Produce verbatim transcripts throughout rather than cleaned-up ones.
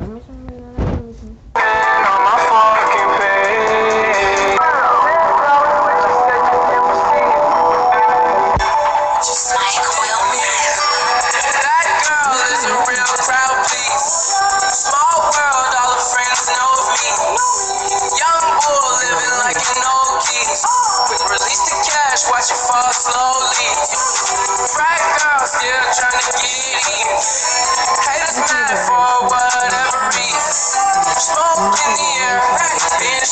me some banana. Give me some. On my fucking page. That girl is a real crowd, please. Small world, all her friends know me. Young bull living like an old keys. Quick release the cash, watch it fall slowly. Frat girl still trying to get in. Haters mad for whatever reason. Smoke in the air, bitch.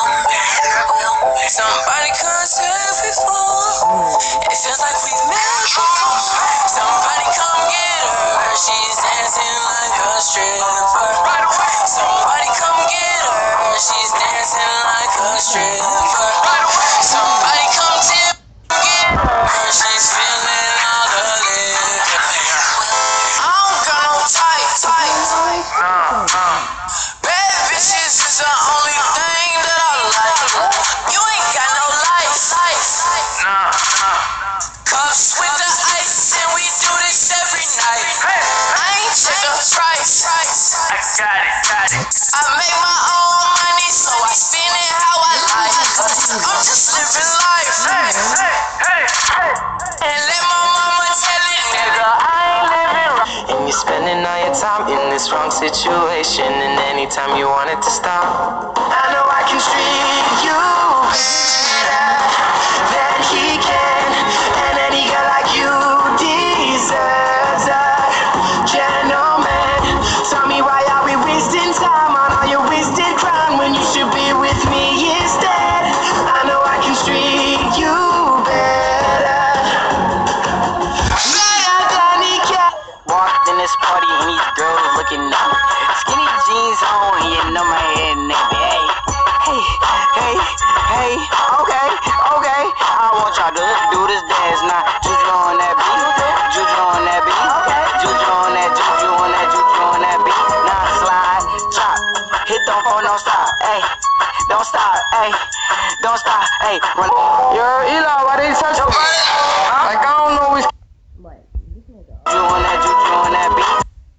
Somebody come save me for. It feels like we've met before. Somebody come get her. She's dancing like a stripper. Somebody come get her. She's dancing like a stripper. Somebody come tip get her. She's feeling all the liquor. I don't got no tight, tight. Uh, uh. Bad bitches is the only thing that I like. You ain't got no life, life. Nah, nah. Cups with the ice, and we do this every night. I ain't check the price. I got it, got it. I make my own money, so I spend it how I like. I'm just living life. Hey, hey, hey, hey. And let my mama tell it, nigga, I ain't living right. And you spending all your time in this wrong situation, and anytime you want it to stop, I know I can treat you better than he can. And any girl like you deserves a gentleman. Tell me, why are we wasting time on all your wasted crime when you should be with me instead? I know I can treat you better. Walked in this party and these girls looking up. Skinny jeans on, you know my head, nigga. Hey, hey, hey, hey, okay, okay. I want y'all to do this dance now. Juju on that beat, juju on that beat, juju on that, juju on that, juju on that beat. Now slide, chop, hit the phone, don't stop, hey, don't stop, hey, don't stop, hey. Yo, Eli, why they touch me? Like I don't know what's. Juju on that, juju on that beat.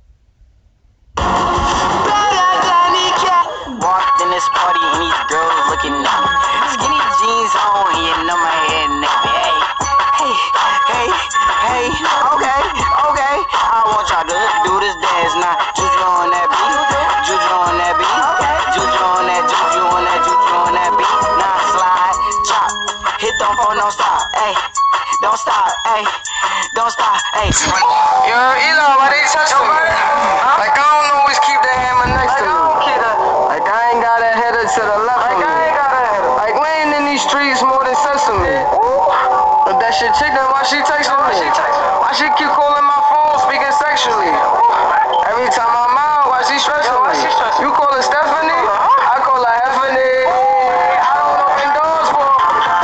Walked in this party and these girls looking up. Skinny jeans on, you know my head, nigga. Hey, hey, hey, hey, okay, okay. I want y'all to do this dance now. Juju on that beat, juju on that beat, juju on that, juju on that, juju on that beat. Now slide, chop, hit the phone, don't stop, hey, don't stop, hey, don't stop, hey. Yo, Eli, why they touch me? Like I don't always keep the hammer next to me. Like I ain't got a header to the left of me. Like laying in these streets more than sesame. But that shit chick, then why she texting me? Why she keep calling my phone speaking sexually? Every time I'm out, why she stressing me? You call her Stephanie? I call her Heffany. I don't open doors for her.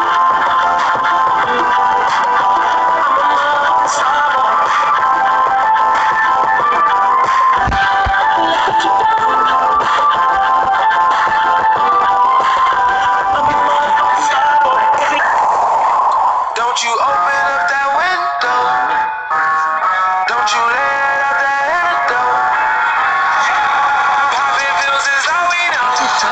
Don't you open up that window. Don't you let out that window. Popping pills is all we know.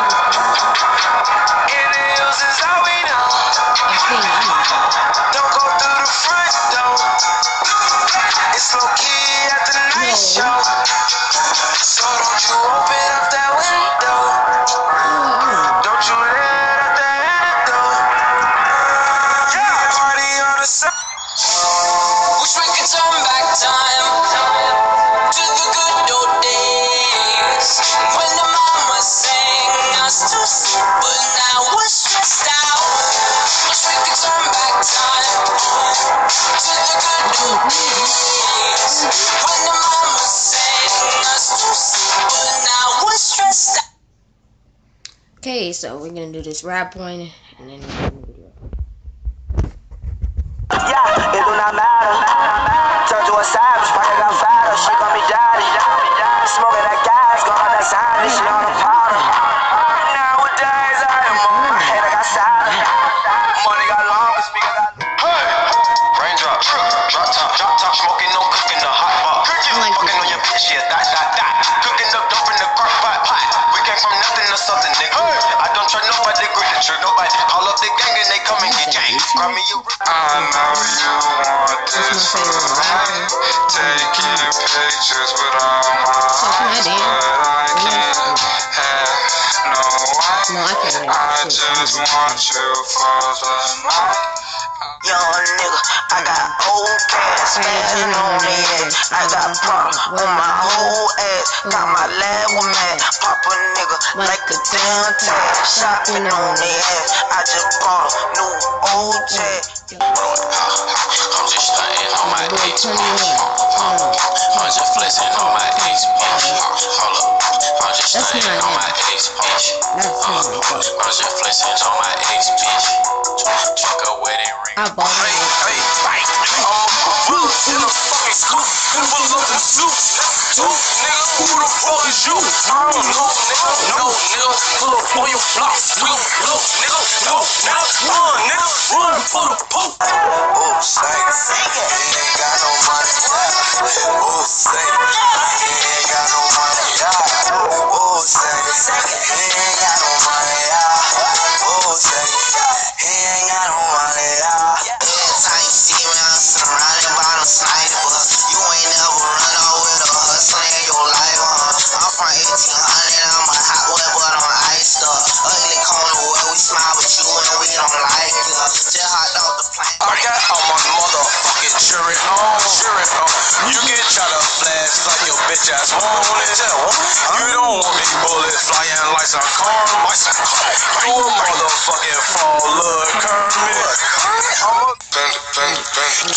In the hills is all we know. Don't go through the front door. It's low key at the night show. So don't you open up that window. Don't you let out that window. Yeah, party on the side. Wish we could turn back time to the good old days when the mama sang us to sleep, but now we're stressed out. Wish we could turn back time to the good old days when the mama sang us to sleep, but now we're stressed out. Okay, so we're gonna do this rap one and then we're gonna do video. Yeah, it do not matter. Turned to a savage, pocket got fatter. She call me daddy. Smoking that gas, going on that side, she on the powder. Nowadays I am on my head, I got sadder. Money got long, but speaker got. Hey, raindrop, drop top, drop top, smoking, no cooking, the hot bar. Fucking on your bitch, yeah, that, that, that. Cooking up dope in the car. Sure nobody call up the gang and they come and get gang. Grab me your I know you want this right. Taking pictures with all my eyes, but I can't have no one. No, I can't. I just want you for the night. Young nigga, I got old cash, spazzing on the head. I got pop on my whole ass. Got my lab with mad. Pop a nigga like a damn tag. Shopping on the ass. I just bought a new old tag. I'm just stunting on my ex. I'm just flexing on my ex. Hold up. I'm just stunting on my ex. I'm just flexing on my ex, bitch. Truck a wedding ring. I bought it. Hey, hey, I'm in a fucking scoop. Pull up the suit. Two niggas, who the fuck is you? I don't know, nigga. No, nigga. Pull up on your block. We gon' blow, nigga. No, nigga. Run, nigga. Run for the poop. Oh, say, he ain't got no money. Oh, say, he ain't got no money. Oh, say, he ain't got no money. Oh, say, he ain't got no money. Every time you see me, I'm surrounded by them snipers. You ain't never run out with a hustle in your life, huh? I'm from eighteen hundred, I'm a hot boy, but I'm iced up. Ugly corner where we smile with you and we don't like it. Just hopped off the plane. I got all my motherfucking jury on, jury on. You can try to flash like your bitch ass won't it. You don't want me bullets flying like some karma. You a motherfucking fall, look, Kermit. I'm a panda, panda, panda.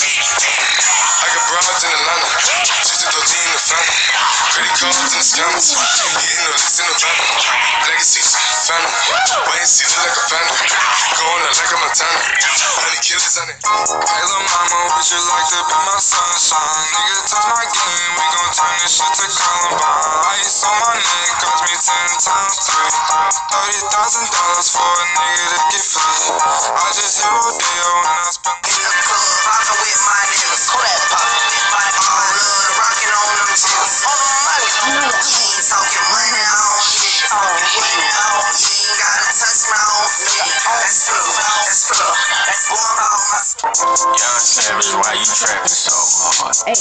I got broads in Atlanta, just to thirteen in the family. Credit cards in the scammers, hitting the list in the van. Legacy, phantom, wait and see, look like a panda. Going out like a Montana, honey killers on it. Hey, little mama, would you like to be my sunshine? Nigga, touch my game, we gon' turn this shit to Columbine. Ice on my neck, cost me ten times three. Thirty thousand dollars for a nigga to get free. I just hit Rodeo and I spent in the club, rockin' with my niggas. Kodak pop, my car, love, rockin' on them chicks. On the money, you ain't talking money, I don't get talking money. You ain't gotta touch my own feet. That's true, that's true, that's going on my. Young Savage, why you trapping so hard? Hey.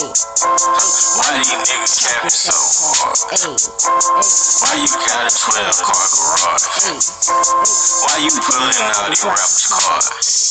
Why these niggas capping so hard? Hey. Why you got a twelve car garage? Hey. Why you pulling out these rappers' cars?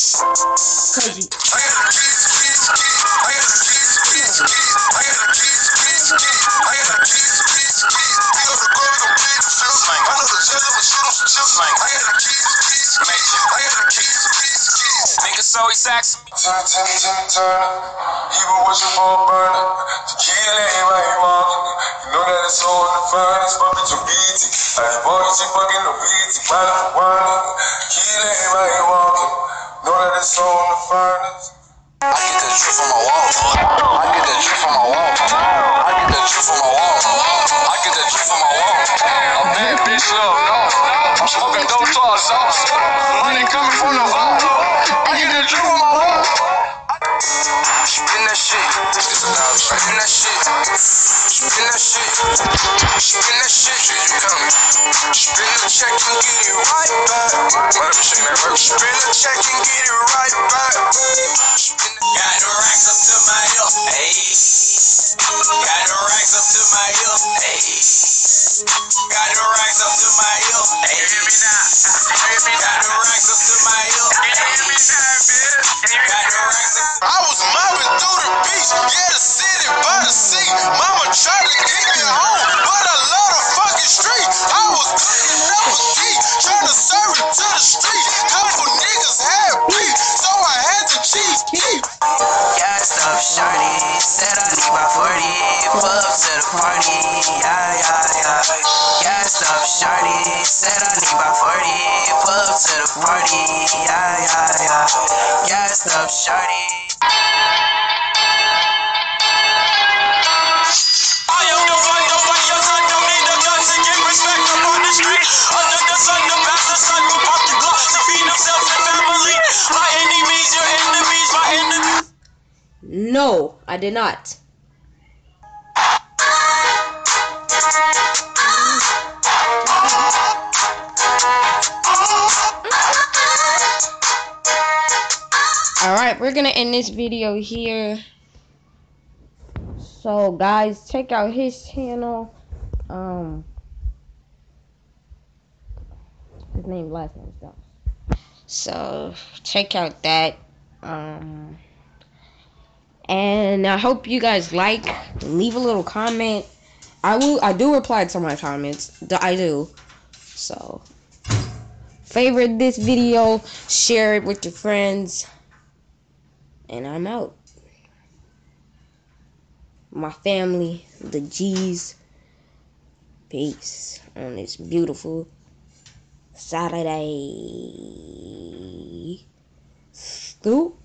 Cause you. I got a piece, piece, piece. I got a piece, piece, piece. I got a piece, piece, piece. I got a piece, piece, piece. Pick up the gun, we gon' beat the field. I know the judge, I'ma shoot him some chips. I got a piece, piece, piece. I got a piece, piece, piece. Niggas so he sacks me. Timmy, Timmy, Timmy Turner. He been wishing for a burner. The kid ain't right, he walking. You know that it's all in the furnace, but bitch, you beat it. Like, boy, she fucking the beats. Right up the burner. Kid ain't right, he walking. Know that it's all in the furnace. I get the truth from my wall. I get the truth from my wall. I get the truth from my wall. I get the truth from my wall. A bad bitch love, no. I'm smoking dope to our sauce. Money coming from the wall. I get the truth from my wall. Spin that shit. It's allowed. Spin that shit. Spin that shit. Spin that shit. You coming. Spin the check and get it right back. Let me shake that verse. Spin the check and get it right back. Got the racks up to my hip, ayy. Got the racks up to my hip, ayy. Got the racks up to my hip, ayy. Got the racks up to my hip, ayy. Got the racks up. I was mobbing through the beach, yeah, the city by the sea. Mama tried to keep me home, but I love the fucking street. I was cooking up a key, trying to serve it to the street. Couple niggas had beef, so I had to cheat keep. Gassed up, shorty, said I need my forty. Pull up to the party, yeah, yeah, yeah. Gassed up, shorty, said I need my forty. Pull up to the party, yeah, yeah, yeah. Gassed up, shorty. No, I did not. Alright, we're gonna end this video here. So guys, check out his channel. Um his name last name stuff. So check out that. Um and I hope you guys like. Leave a little comment. I will I do reply to my comments. I do. So favorite this video, share it with your friends. And I'm out. My family, the G's. Peace on this beautiful Saturday. Stoop.